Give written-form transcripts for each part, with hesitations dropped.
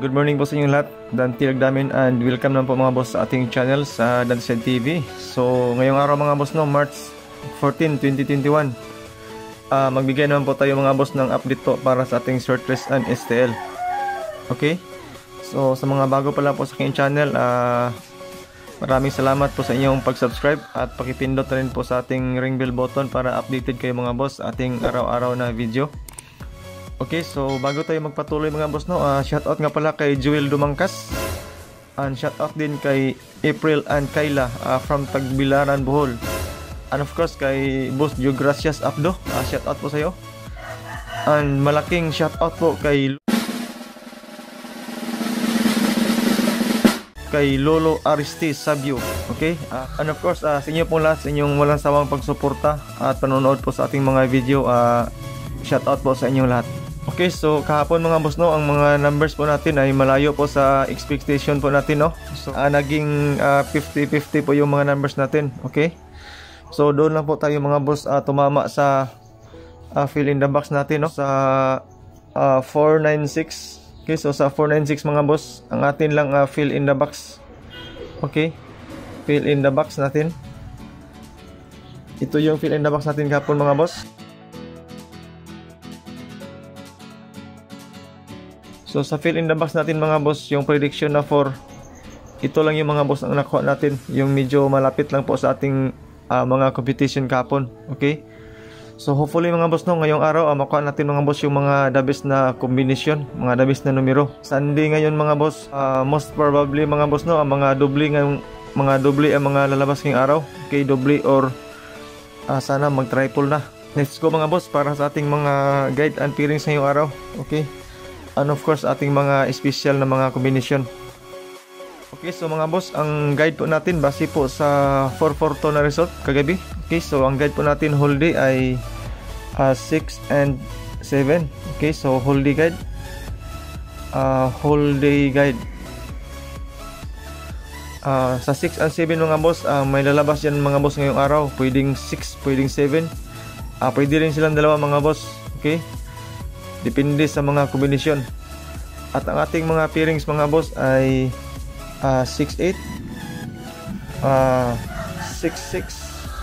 Good morning po sa inyong lahat. Dan Tilagdamin and welcome naman po mga boss sa ating channel sa Dansed TV. So ngayong araw mga boss, no, March 14, 2021, magbigay naman po tayo mga boss ng update po para sa ating shortlist and STL. Okay, so sa mga bago pala po sa aking channel, maraming salamat po sa inyong pag-subscribe at pakipindot na rin po sa ating ring bell button para updated kayo mga boss sa ating araw-araw na video. Okay, so bago tayo magpatuloy mga boss, no, shoutout nga pala kay Joel Dumangkas, and shoutout din kay April and Kayla from Tagbilaran, Bohol, and of course kay Boss Jo Gracias Abdo, shoutout po sa iyo, and malaking shoutout po kay Lolo Aristi Sabio. Okay, and of course sa inyo po lahat, sa inyong walang sawang pagsuporta at panonood po sa ating mga video, shoutout po sa inyong lahat. Okay, so kahapon mga boss, no, ang mga numbers po natin ay malayo po sa expectation po natin, no. So naging 50-50 po yung mga numbers natin. Okay, so doon lang po tayo mga boss tumama sa fill in the box natin, no, sa 496. Okay, so sa 496 mga boss, ang atin lang fill in the box. Okay, fill in the box natin. Ito yung fill in the box natin kahapon mga boss. So sa fill in the box natin mga boss, yung prediction na 4, ito lang yung mga boss ang nakuha natin, yung medyo malapit lang po sa ating mga competition kahapon. Okay, so hopefully mga boss, no, ngayong araw makuha natin mga boss yung mga the best na combination, mga the best na numero. Sunday ngayon mga boss, most probably mga boss, no, ang mga doble ang mga lalabas ngayong araw. Okay, doble or sana mag triple na. Let's go mga boss para sa ating mga guide and pairings ngayong araw. Okay, and of course ating mga special na mga combination. Okay, so mga boss, ang guide po natin base po sa 442 na result kagabi. Okay, so ang guide po natin whole day ay 6 and 7. Okay, so whole day guide, sa 6 and 7 mga boss, may lalabas yan mga boss ngayong araw. Pwedeng 6, pwedeng 7, pwede rin silang dalawa mga boss. Okay, depende sa mga kombinasyon. At ang ating mga pairings mga boss ay 6-8, 6-6,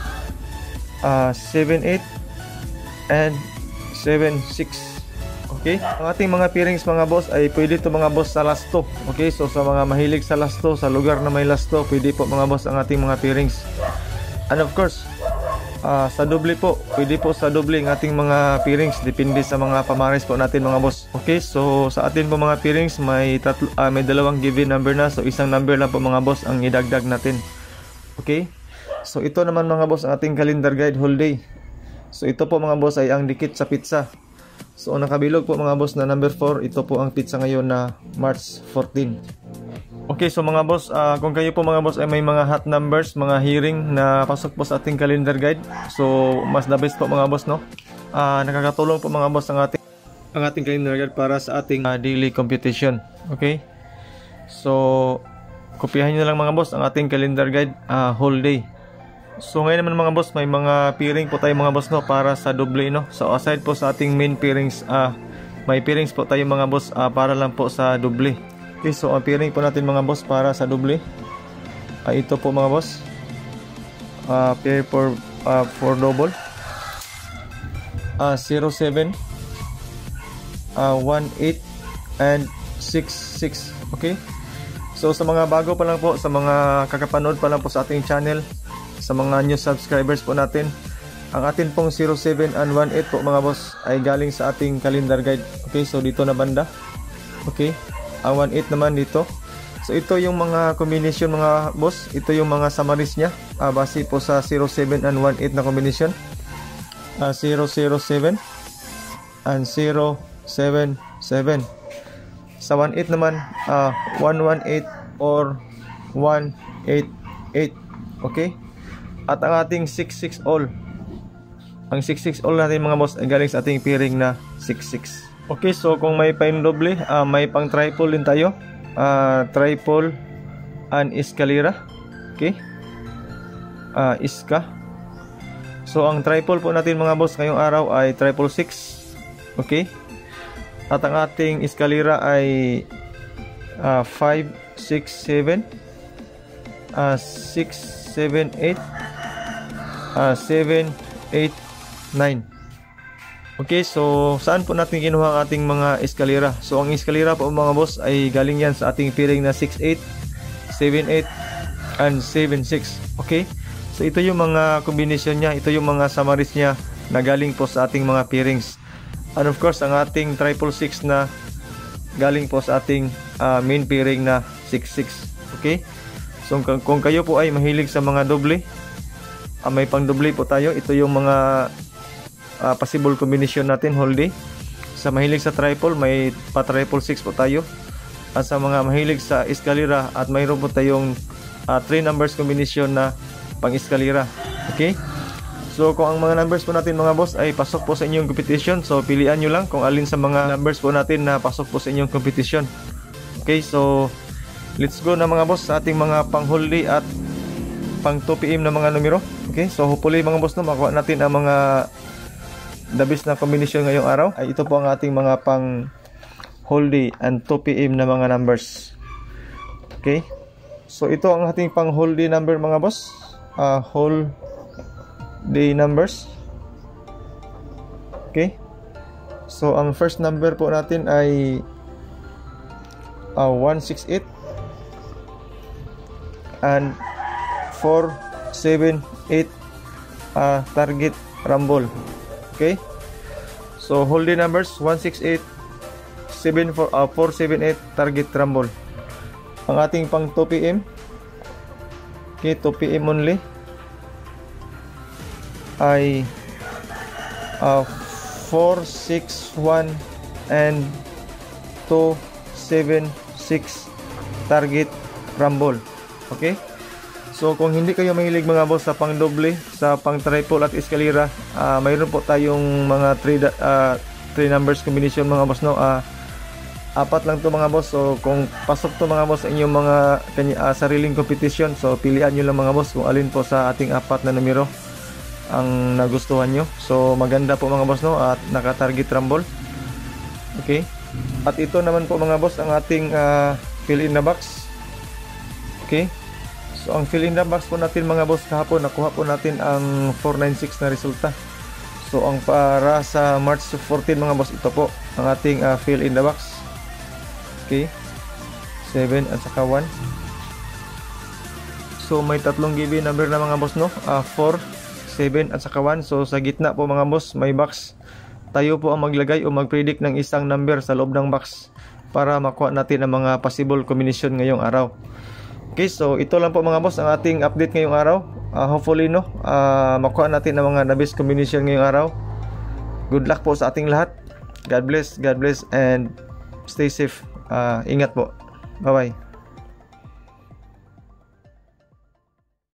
7-8, and 7-6. Okay, ang ating mga pairings mga boss ay pwede to mga boss sa last 2. Okay, so sa mga mahilig sa last 2, sa lugar na may last 2, pwede po mga boss ang ating mga pairings. And of course sa doble po, pwede po sa doble ang ating mga pairings, depende sa mga pamares po natin mga boss. Okay, so sa atin po mga pairings may dalawang given number na, so isang number lang po mga boss ang idagdag natin. Okay, so ito naman mga boss ang ating calendar guide whole day. So ito po mga boss ay ang dikit sa pizza. So nakabilog po mga boss na number 4, ito po ang pizza ngayon na March 14. Okay, so mga boss, kung kayo po mga boss ay may mga hot numbers, mga hearing na pasok po sa ating calendar guide, so mas the best po mga boss, no. Nakakatulong po mga boss ang ating calendar guide para sa ating daily computation. Okay, so kopyahin nyo lang mga boss ang ating calendar guide whole day. So ngayon naman mga boss, may mga pairing po tayo mga boss, no, para sa doble, no. So aside po sa ating main pairings, may pairings po tayo mga boss para lang po sa doble. Okay, so ang pairing po natin mga boss para sa doble ito po mga boss, pair for double, 07, 18, and 66. Okay, so sa mga bago pa lang po, sa mga kakapanood pa lang po sa ating channel, sa mga new subscribers po natin, ang atin pong 07 and 18 po mga boss ay galing sa ating calendar guide. Okay, so dito na banda. Okay, ang 18 naman dito. So ito yung mga combination mga boss, ito yung mga summaries nya, base po sa 07 and 18 na combination, 007 and 077. Sa 18 naman 118 or 188. Okay, at ang ating 66 all, ang 66 all natin mga boss ay galing sa ating pairing na 66. Okay, so kung may pang doble, may pang triple din tayo, triple and escalera. Okay, iska. So ang triple po natin mga boss ngayong araw ay triple 6. Okay, at ang ating escalera ay 5, 6, 7, 6, 7, 8, 7, 8, 9. Okay, so saan po natin kinuha ang ating mga eskalera? So ang eskalera po mga boss ay galing yan sa ating pairing na 6-8, 7-8, and 7-6. Okay, so ito yung mga combination niya, ito yung mga summaries niya na galing po sa ating mga pairings. And of course, ang ating 666 na galing po sa ating main pairing na 6-6. Okay, so kung kayo po ay mahilig sa mga doble, may pang doble po tayo. Ito yung mga possible combination natin whole day. Sa mahilig sa triple, may pa 666 po tayo. At sa mga mahilig sa eskalera, at mayroon po tayong 3 numbers combination na pang eskalera. Okay, so kung ang mga numbers po natin mga boss ay pasok po sa inyong competition, so pilian nyo lang kung alin sa mga numbers po natin na pasok po sa inyong competition. Okay, so let's go na mga boss sa ating mga pang whole day at pang 2 PM na mga numero. Okay, so hopefully mga boss, no, makuha natin ang mga the best na combination ngayong araw. Ay ito po ang ating mga pang whole day and 2 PM na mga numbers. Okay, so ito ang ating pang whole day number mga boss. Whole day numbers. Okay, so ang first number po natin ay 168 and 478 target rumble. Okay, so whole day numbers 168, 478 target rumble. Ang ating pang 2 PM, okay, 2 PM only ay 461 and 276 target rumble. Okay, so kung hindi kayo mahilig mga boss sa pang doble, sa pang triple at eskalera, mayroon po tayong mga 3 numbers combination mga boss, no. 4 lang to mga boss. So kung pasok to mga boss sa inyong mga sariling competition, so pilian nyo lang mga boss kung alin po sa ating 4 na numero ang nagustuhan nyo. So maganda po mga boss, no, at naka-target rumble. Okay, at ito naman po mga boss ang ating fill in the box. Okay, so ang fill in the box po natin mga boss kahapon, nakuha po natin ang 496 na resulta. So ang para sa March 14 mga boss, ito po ang ating fill in the box. Okay, 7 at saka 1. So may tatlong GB number na mga boss, no, 4, 7 at saka 1. So sa gitna po mga boss may box. Tayo po ang maglagay o mag-predict ng isang number sa loob ng box para makuha natin ang mga possible combination ngayong araw. Okay, so ito lang po mga boss ang ating update ngayong araw. Hopefully, no, makuha natin ang mga the best combination ngayong araw. Good luck po sa ating lahat. God bless and stay safe. Ingat po. Bye bye.